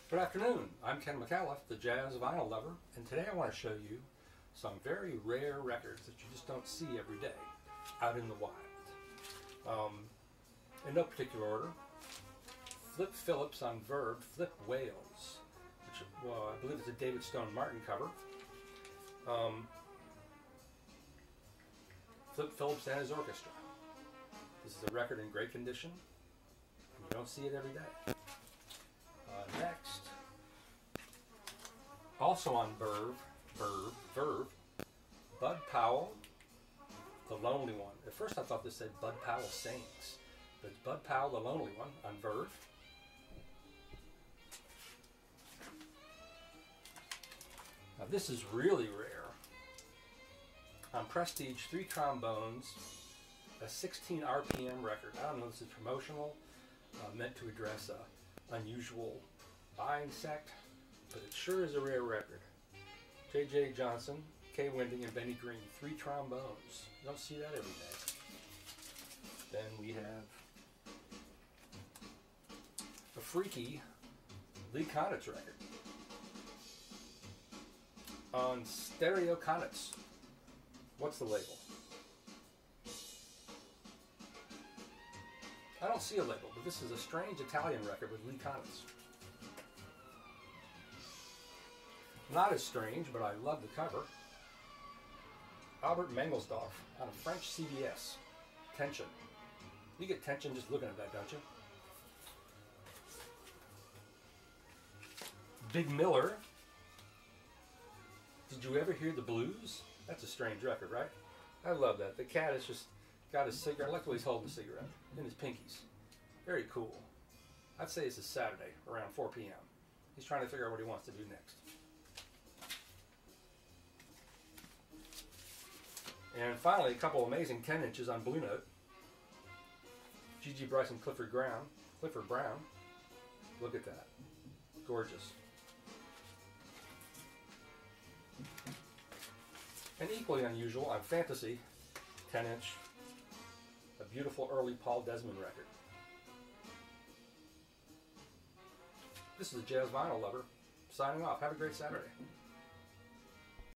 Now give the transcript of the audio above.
Good afternoon, I'm Ken McAuliffe, the jazz vinyl lover, and today I want to show you some very rare records that you just don't see every day out in the wild. In no particular order, Flip Phillips on Verve, Flip Wales, which I believe is a David Stone Martin cover. Flip Phillips and his orchestra. This is a record in great condition. You don't see it every day. Next, also on Verve, Bud Powell, The Lonely One. At first I thought this said Bud Powell Sings, but it's Bud Powell, The Lonely One on Verve. Now this is really rare. On Prestige, 3 trombones, a 16 RPM record. I don't know if this is promotional, meant to address a unusual buying sect, but it sure is a rare record. J.J. Johnson, Kay Winding, and Benny Green, 3 trombones. You don't see that every day. Then we have a freaky Lee Konitz record on Stereo Konitz. What's the label? I don't see a label, but this is a strange Italian record with Lee Konitz. Not as strange, but I love the cover. Albert Mangelsdorf on a French CBS. Tension. You get tension just looking at that, don't you? Big Miller. Did you ever hear the blues? That's a strange record, right? I love that. The cat has just got his cigarette. I like the way he's holding the cigarette in his pinkies. Very cool. I'd say it's a Saturday around 4 p.m. He's trying to figure out what he wants to do next. And finally, a couple amazing 10 inches on Blue Note. G.G. Bryce and Clifford Brown. Look at that. Gorgeous. And equally unusual on Fantasy, 10 inch, a beautiful early Paul Desmond record. This is the Jazz Vinyl Lover, signing off. Have a great Saturday.